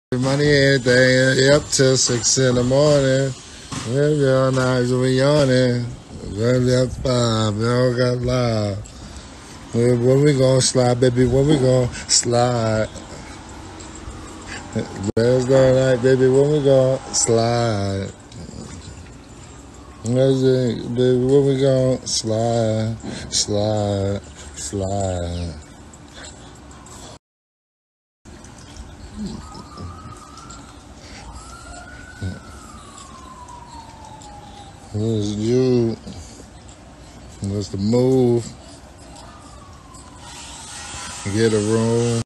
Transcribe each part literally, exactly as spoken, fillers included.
Money, everything, yep, till six in the morning. Maybe all night we yawning. Maybe at five, we all got live. When we gonna slide, baby? When we gonna slide? Wednesday night, baby. When we gonna slide? Wednesday, baby. When we gonna slide? Slide, slide. It's you. That's the move. Get a room.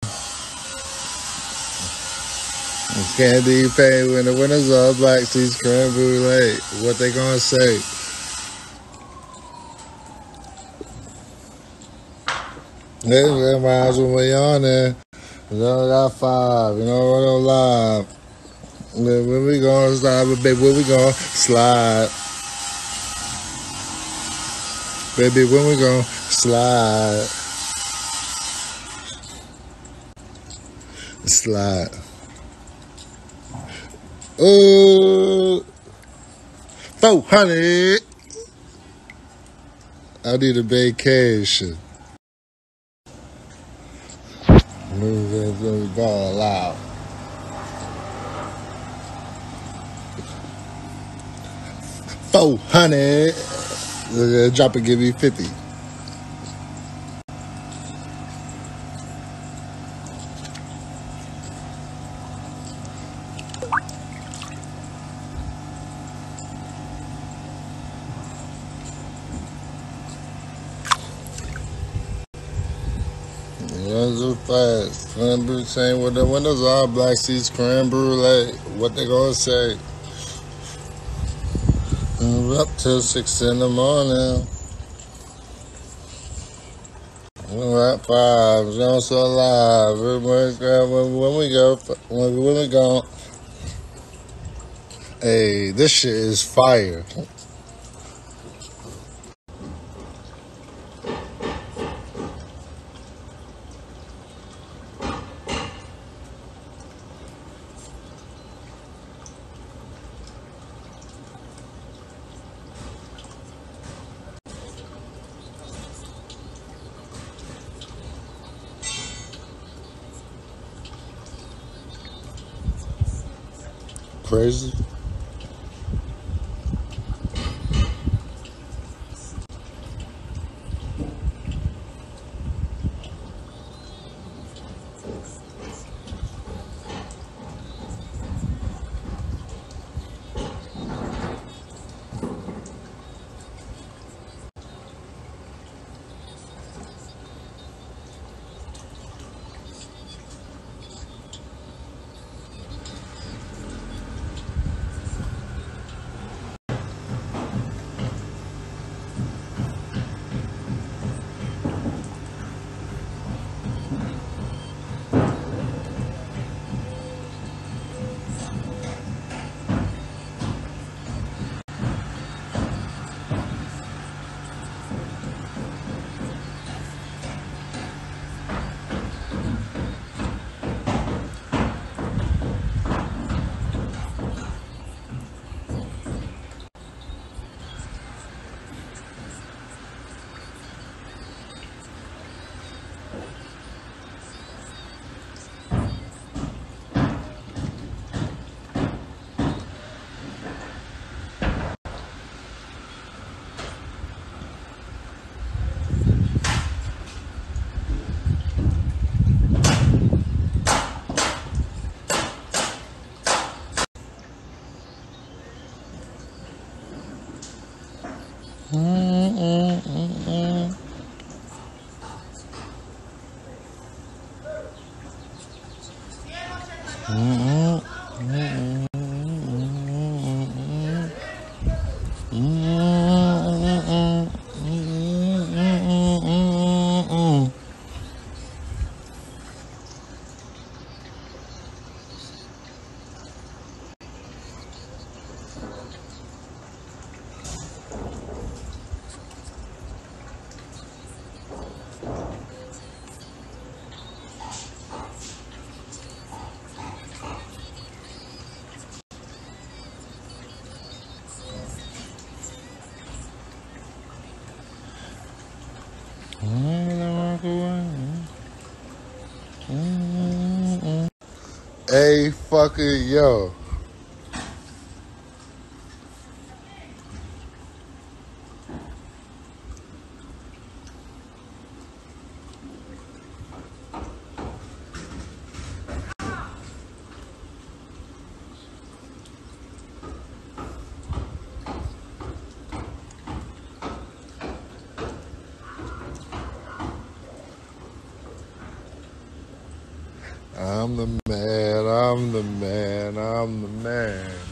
It's candy paint when the windows are black. Seats creme brulee. What they gonna say? Hey, miles when we on there. We only got five. You know what I'm live. When we gonna slide, baby? When we gonna slide? Baby, when we gonna slide? Slide. Oh, four hundred. I need a vacation. Move ball loud. Four hundred. Drop and give me fifty. Runs so fast. Creme brulee saying with the windows are black seats, creme brulee. What they gonna say? We're up till six in the morning. We're at five. We're so alive. When, when we go, when, when we go. Hey, this shit is fire. Crazy. Mm-mm-mm-mm. Mm-mm. Mm-mm. Mm-mm. Mm-mm. Mm-mm. A fucking yo. I'm the man, I'm the man, I'm the man.